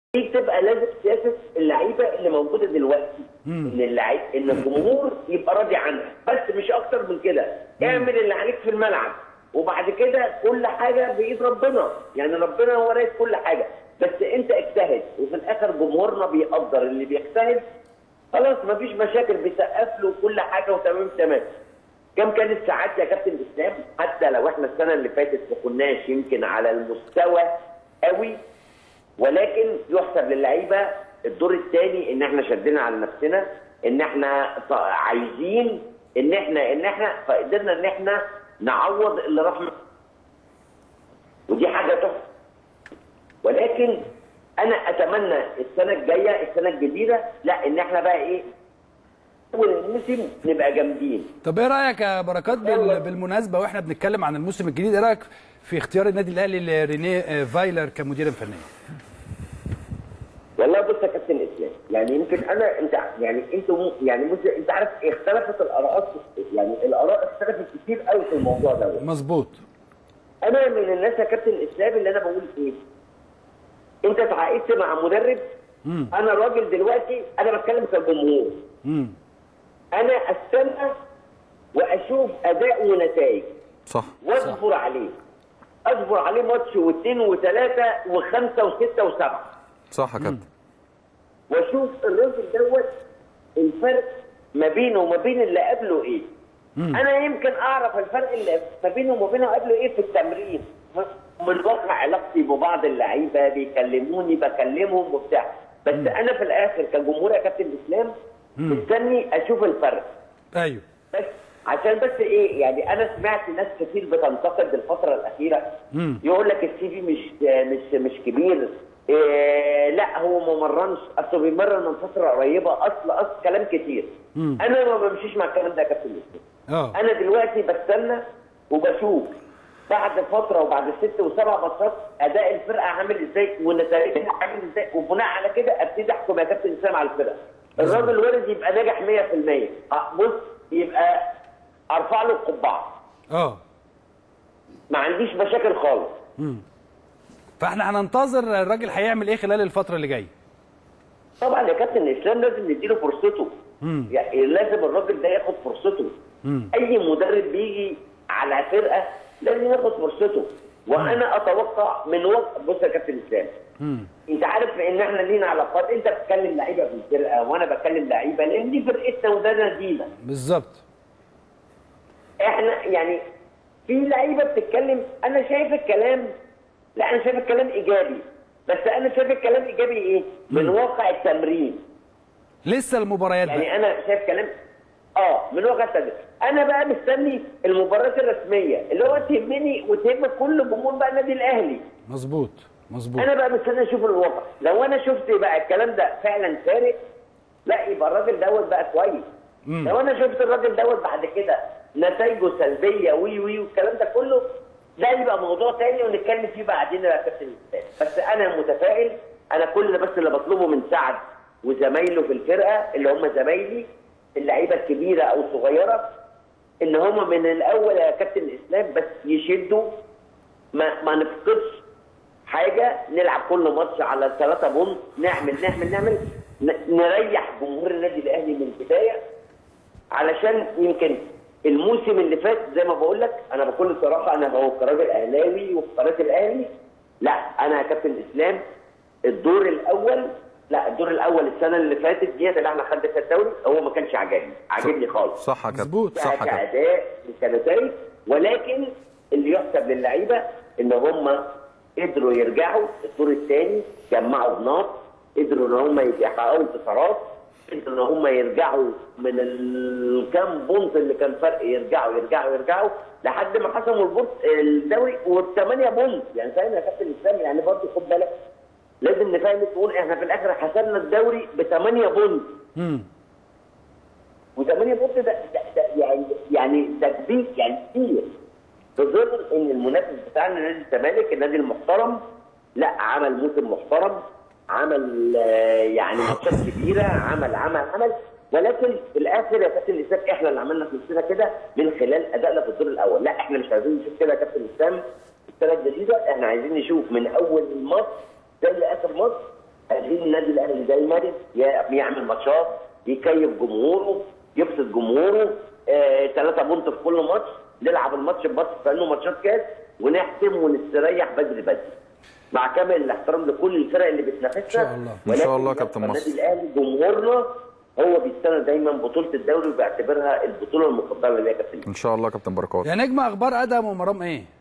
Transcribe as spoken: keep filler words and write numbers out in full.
دي بتبقى لازم سياسه اللعيبه اللي موجوده دلوقتي، مم. ان اللعيب ان الجمهور يبقى راضي عنها، بس مش اكتر من كده. اعمل اللي عليك في الملعب وبعد كده كل حاجه بايد ربنا، يعني ربنا هو رئيس كل حاجه، بس انت اجتهد وفي الاخر جمهورنا بيقدر اللي بيجتهد. خلاص مفيش مشاكل، بيسقف له كل حاجه وتمام تمام. كم كانت ساعات يا كابتن اسلام؟ حتى لو احنا السنه اللي فاتت ما كناش يمكن على المستوى قوي، ولكن يحسب للعيبه الدور الثاني ان احنا شدينا على نفسنا، ان احنا عايزين ان احنا ان احنا فقدرنا ان احنا نعوض اللي راح، ودي حاجه تحفه. ولكن انا اتمنى السنه الجايه السنه الجديده لا ان احنا بقى ايه، اول الموسم نبقى جامدين. طب ايه رايك يا بركات بالمناسبه واحنا بنتكلم عن الموسم الجديد، ايه رايك في اختيار النادي الاهلي لرينيه فايلر كمدير فني؟ والله بص يا كابتن اسلام، يعني يمكن انا انت يعني انتوا يعني انت عارف اختلفت الاراء، يعني الاراء اختلفت كتير قوي في الموضوع ده. مظبوط. انا من الناس يا كابتن اسلام اللي انا بقول ايه؟ انت اتعاقدت مع مدرب، مم. انا راجل دلوقتي انا بتكلم كجمهور، امم انا استنى واشوف اداء ونتائج، صح، واصبر عليه، اصبر عليه ماتش واثنين وثلاثه وخمسه وسته وسبعه. صح يا كابتن. واشوف الراجل دوت الفرق ما بينه وما بين اللي قبله ايه. مم. انا يمكن اعرف الفرق اللي ما بينه وما بينه قبله ايه في التمرين، من واقع علاقتي ببعض اللعيبه بيكلموني بكلمهم وبتاع، بس مم. انا في الاخر كجمهور يا كابتن اسلام مستني اشوف الفرق. ايوه. بس عشان بس ايه، يعني انا سمعت ناس كتير بتنتقد الفتره الاخيره، مم. يقول لك السي في مش مش مش كبير، إيه لا هو ما مرنش، اصله بيمرن من فتره قريبه، اصل اصل كلام كتير. مم. انا ما بمشيش مع الكلام ده يا كابتن اسلام. اه انا دلوقتي بستنى وبشوف بعد فتره وبعد ست وسبع ماتشات اداء الفرقه عامل ازاي ونتائجها عامل ازاي، وبناء على كده ابتدي احكم يا كابتن اسلام على الفرقه. الراجل وارد يبقى ناجح مية في المية، بص يبقى ارفع له القبعه. اه ما عنديش مشاكل خالص. امم فاحنا هننتظر الراجل هيعمل ايه خلال الفتره اللي جايه. طبعا يا كابتن اسلام لازم نديله فرصته. امم يعني لازم الراجل ده ياخد فرصته. مم. اي مدرب بيجي على فرقه لازم ياخد فرصته، وانا اتوقع من وقت، بص يا كابتن اسلام، انت عارف ان احنا لينا علاقات، انت بتكلم لعيبه في الفرقه وانا بكلم لعيبه لان دي فرقتنا وده نادينا. بالظبط. احنا يعني في لعيبه بتتكلم، انا شايف الكلام، لا انا شايف الكلام ايجابي، بس انا شايف الكلام ايجابي ايه؟ من مم. واقع التمرين. لسه المباريات يعني بقى. انا شايف كلام اه من واقع التمرين. انا بقى مستني المباريات الرسميه اللي هو تهمني وتهم كل جمهور بقى النادي الاهلي. مظبوط مظبوط. انا بقى مستني اشوف الواقع، لو انا شفت بقى الكلام ده فعلا فارق، لا يبقى الراجل دوت بقى كويس. مم. لو انا شفت الراجل دوت بعد كده نتائجه سلبيه وي وي والكلام ده كله، ده يبقى موضوع تاني ونتكلم فيه بعدين يا كابتن اسلام. بس انا متفائل، انا كل بس اللي بطلبه من سعد وزمايله في الفرقه اللي هم زمايلي اللعيبه الكبيره او الصغيره، ان هم من الاول يا كابتن اسلام بس يشدوا، ما ما نفقدش حاجه، نلعب كل ماتش على ثلاثة بونت، نعمل نعمل نعمل نريح جمهور النادي الاهلي من البدايه، علشان يمكن الموسم اللي فات زي ما بقول لك، انا بكل صراحه انا هو كراجل اهلاوي وفي قناه الاهلي، لا انا يا كابتن اسلام الدور الاول، لا الدور الاول السنه اللي فاتت ديت اللي احنا خدنا فيها الدوري هو ما كانش عاجبني، عاجبني خالص. صح يا كابتن، صح يا كابتن. كاداء وكنتائج، ولكن اللي يحسب للعيبه ان هم قدروا يرجعوا الدور الثاني، جمعوا بناط، قدروا ان هم يحققوا انتصارات، قدروا ان هم يرجعوا من الكام بونت اللي كان فرق، يرجعوا يرجعوا يرجعوا لحد ما حسموا البونت الدوري وبثمانيه بونت. يعني فاهم يا كابتن اسلام، يعني برضه خد بالك لازم نفهم تقول احنا في الاخر حسبنا الدوري بثمانيه بونت. امم وثمانيه بونت ده, ده, ده يعني يعني ده كبير، يعني كتير، في ظل ان المنافس بتاعنا نادي الزمالك النادي المحترم لا عمل موسم محترم، عمل يعني ماتشات كبيره، عمل عمل عمل ولكن في الاخر يا كابتن اسلام احنا اللي عملنا في نفسنا كده من خلال ادائنا في الدور الاول. لا احنا مش عايزين نشوف كده يا كابتن اسلام السنه الجديده، احنا عايزين نشوف من اول ماتش زي اخر ماتش عايزين النادي الاهلي دايما يعمل ماتشات، يكيف جمهوره، يبسط جمهوره، ثلاثة بونت في كل ماتش، نلعب الماتش بماتش كانه ماتشات كاس ونحسم ونستريح بدري بدري. مع كامل الاحترام لكل الفرق اللي بتنافسنا ان شاء الله ان شاء الله كابتن مصر. النادي الاهلي جمهورنا هو بيستنى دايما بطوله الدوري وبيعتبرها البطوله المفضله ليا كابتن. ان شاء الله كابتن بركات. يا نجم، اخبار ادهم ومرام ايه؟